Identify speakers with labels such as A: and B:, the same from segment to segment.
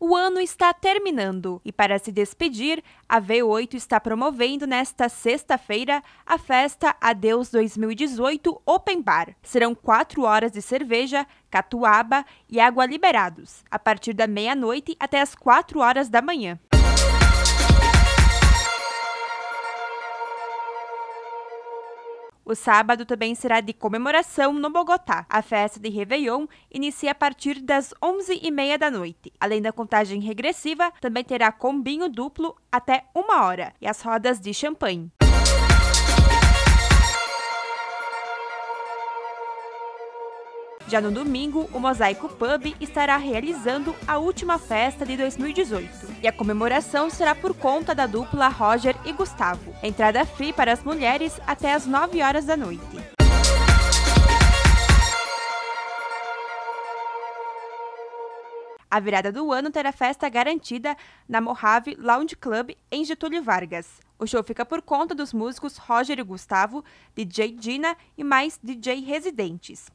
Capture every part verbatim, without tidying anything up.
A: O ano está terminando e, para se despedir, a V oito está promovendo nesta sexta-feira a festa Adeus dois mil e dezoito Open Bar. Serão quatro horas de cerveja, catuaba e água liberados, a partir da meia-noite até as quatro horas da manhã. O sábado também será de comemoração no Bogotá. A festa de Réveillon inicia a partir das onze e meia da noite. Além da contagem regressiva, também terá combinho duplo até uma hora e as rodas de champanhe. Já no domingo, o Mosaico Pub estará realizando a última festa de dois mil e dezoito. E a comemoração será por conta da dupla Roger e Gustavo. Entrada free para as mulheres até as nove horas da noite. A virada do ano terá festa garantida na Mojave Lounge Club, em Getúlio Vargas. O show fica por conta dos músicos Roger e Gustavo, D J Dina e mais D J residentes.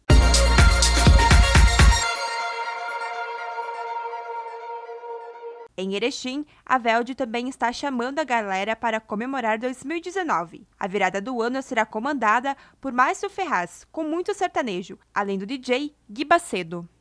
A: Em Erechim, a Velde também está chamando a galera para comemorar dois mil e dezenove. A virada do ano será comandada por Márcio Ferraz, com muito sertanejo, além do D J Gui Bacedo.